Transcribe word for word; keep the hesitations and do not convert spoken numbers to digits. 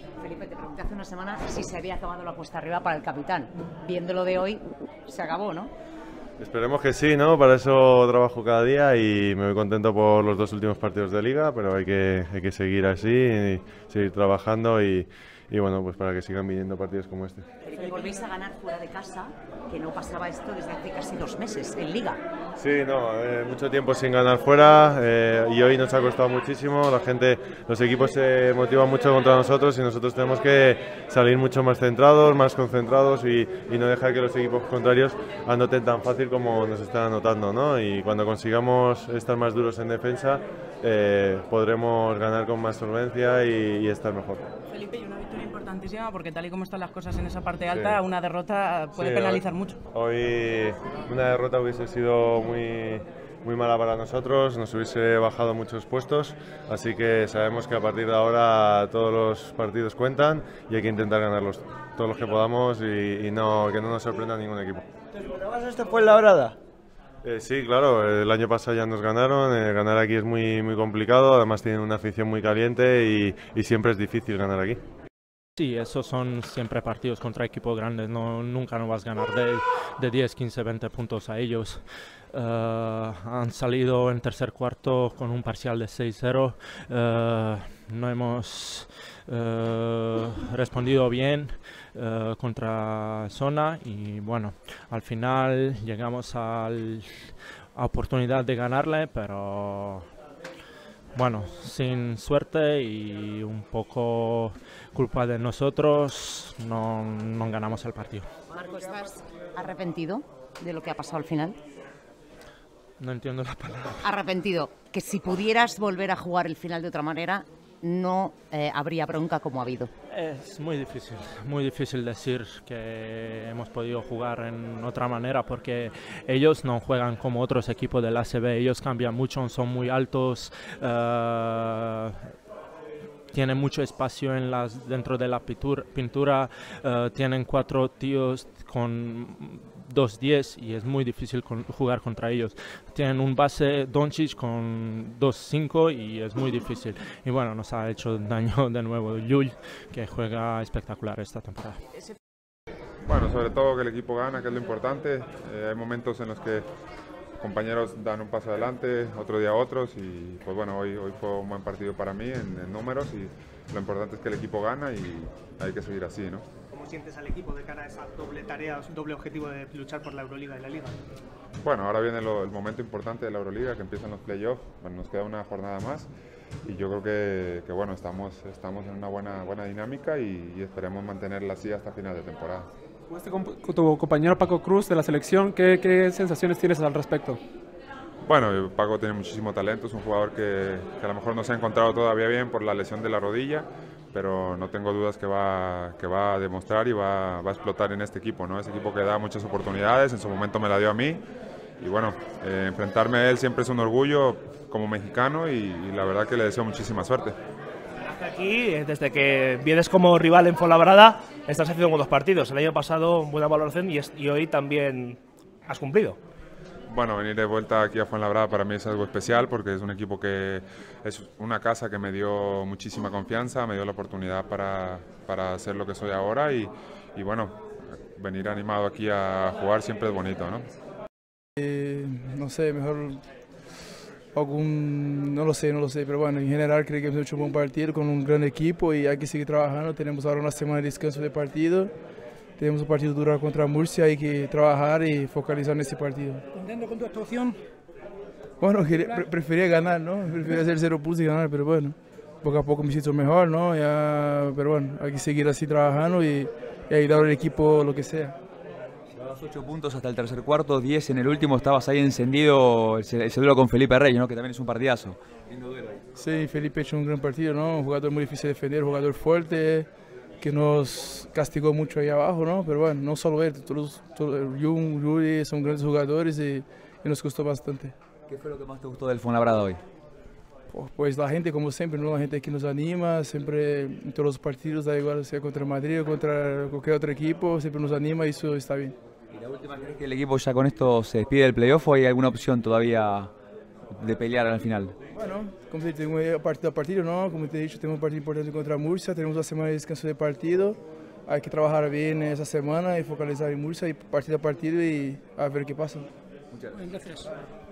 Felipe, te pregunté hace una semana si se había acabado la cuesta arriba para el capitán. Viéndolo de hoy, se acabó, ¿no? Esperemos que sí, ¿no? Para eso trabajo cada día y me voy contento por los dos últimos partidos de Liga, pero hay que, hay que seguir así, y seguir trabajando y, y bueno, pues para que sigan viniendo partidos como este. Felipe, volvéis a ganar fuera de casa, que no pasaba esto desde hace casi dos meses en Liga. Sí, no, eh, mucho tiempo sin ganar fuera eh, y hoy nos ha costado muchísimo. La gente, los equipos se motivan mucho contra nosotros y nosotros tenemos que salir mucho más centrados, más concentrados y, y no dejar que los equipos contrarios anoten tan fácil como nos están anotando, ¿no? Y cuando consigamos estar más duros en defensa, eh, podremos ganar con más solvencia y, y estar mejor. Felipe, y una victoria importantísima porque tal y como están las cosas en esa parte alta, sí, una derrota puede sí, penalizar hoy, mucho. Hoy una derrota hubiese sido muy, muy mala para nosotros, nos hubiese bajado muchos puestos, así que sabemos que a partir de ahora todos los partidos cuentan y hay que intentar ganarlos todos los que podamos y, y no, que no nos sorprenda ningún equipo. ¿Te esperabas esto fue Fuenlabrada? Eh, sí, claro, el año pasado ya nos ganaron, eh, ganar aquí es muy, muy complicado, además tienen una afición muy caliente y, y siempre es difícil ganar aquí. Sí, esos son siempre partidos contra equipos grandes, no, nunca no vas a ganar de, de diez, quince, veinte puntos a ellos. Uh, han salido en tercer cuarto con un parcial de seis cero, uh, no hemos uh, respondido bien uh, contra zona y bueno, al final llegamos al, a oportunidad de ganarle, pero bueno, sin suerte y un poco culpa de nosotros, no, no ganamos el partido. Marco, ¿estás arrepentido de lo que ha pasado al final? No entiendo la palabra. Arrepentido, que si pudieras volver a jugar el final de otra manera, no eh, habría bronca como ha habido. Es muy difícil, muy difícil decir que hemos podido jugar en otra manera porque ellos no juegan como otros equipos del A C B, ellos cambian mucho, son muy altos, uh, tienen mucho espacio en las, dentro de la pintura, pintura uh, tienen cuatro tíos con dos diez y es muy difícil con, jugar contra ellos. Tienen un base Doncic con dos cinco y es muy difícil. Y bueno, nos ha hecho daño de nuevo Llull, que juega espectacular esta temporada. Bueno, sobre todo que el equipo gana, que es lo importante. Eh, hay momentos en los que compañeros dan un paso adelante, otro día otros y pues bueno, hoy, hoy fue un buen partido para mí en, en números y lo importante es que el equipo gana y hay que seguir así, ¿no? ¿Cómo sientes al equipo de cara a esa doble tarea, doble objetivo de luchar por la Euroliga y la Liga? Bueno, ahora viene lo, el momento importante de la Euroliga, que empiezan los playoffs, bueno, nos queda una jornada más y yo creo que, que bueno, estamos, estamos en una buena, buena dinámica y, y esperemos mantenerla así hasta final de temporada. Jugaste con tu compañero Paco Cruz de la selección, ¿qué, qué sensaciones tienes al respecto? Bueno, Paco tiene muchísimo talento, es un jugador que, que a lo mejor no se ha encontrado todavía bien por la lesión de la rodilla, pero no tengo dudas que va, que va a demostrar y va, va a explotar en este equipo, ¿no? Es un equipo que da muchas oportunidades, en su momento me la dio a mí y bueno, eh, enfrentarme a él siempre es un orgullo como mexicano y, y la verdad que le deseo muchísima suerte. Aquí, desde que vienes como rival en Fuenlabrada, estás haciendo buenos partidos. El año pasado buena valoración y, es, y hoy también has cumplido. Bueno, venir de vuelta aquí a Fuenlabrada para mí es algo especial porque es un equipo que es una casa que me dio muchísima confianza, me dio la oportunidad para, para ser lo que soy ahora y, y bueno, venir animado aquí a jugar siempre es bonito, ¿no? Eh, no sé, mejor algún, no lo sé, no lo sé, pero bueno, en general creo que hemos hecho un buen partido con un gran equipo y hay que seguir trabajando. Tenemos ahora una semana de descanso de partido. Tenemos un partido duro contra Murcia, hay que trabajar y focalizar en ese partido. ¿Contento con tu actuación? Bueno, pre prefería ganar, ¿no? Prefería hacer cero puntos y ganar, pero bueno, poco a poco me siento mejor, ¿no? Ya, pero bueno, hay que seguir así trabajando y, y ayudar al equipo lo que sea. Llevabas ocho puntos hasta el tercer cuarto, diez en el último, estabas ahí encendido, ese duelo con Felipe Reyes, ¿no? Que también es un partidazo. Lindo duelo ahí. Sí, Felipe ha hecho un gran partido, ¿no? Un jugador muy difícil de defender, un jugador fuerte, que nos castigó mucho ahí abajo, ¿no? Pero bueno, no solo él, todos, todos Jung, Rudy son grandes jugadores y, y nos costó bastante. ¿Qué fue lo que más te gustó del Fuenlabrada hoy? Pues la gente, como siempre, ¿no? La gente que nos anima, siempre en todos los partidos, da igual sea contra Madrid o contra cualquier otro equipo, siempre nos anima y eso está bien. ¿Y la última, crees que el equipo ya con esto se despide del playoff o hay alguna opción todavía de pelear al final? Bueno, como te digo, partido a partido, ¿no? Como te he dicho, tenemos un partido importante contra Murcia, tenemos una semana de descanso de partido, hay que trabajar bien esa semana y focalizar en Murcia y partido a partido y a ver qué pasa. Muchas gracias.